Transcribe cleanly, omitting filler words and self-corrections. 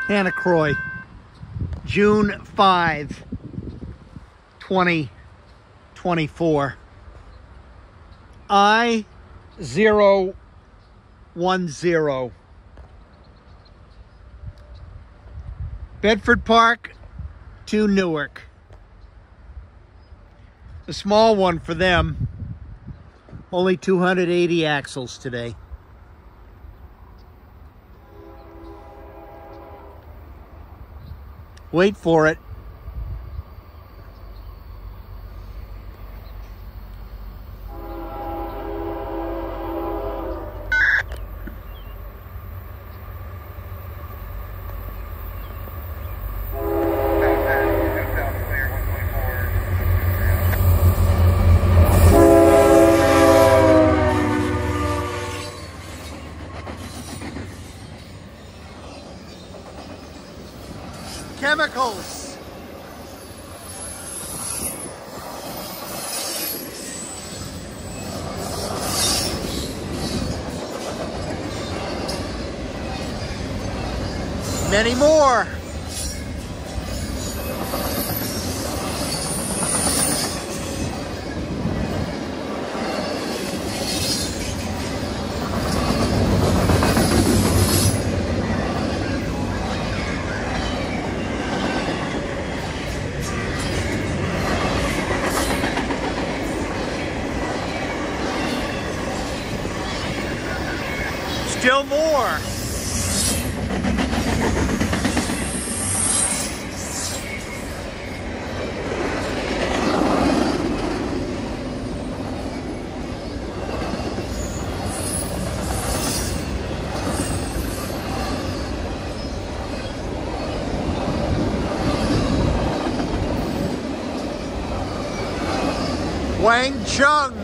Hannah Croy, June 5, 2024. I-010. Bedford Park to Newark. The small one for them. Only 280 axles today. Wait for it. Chemicals. Many more. Still more. Wang Chung.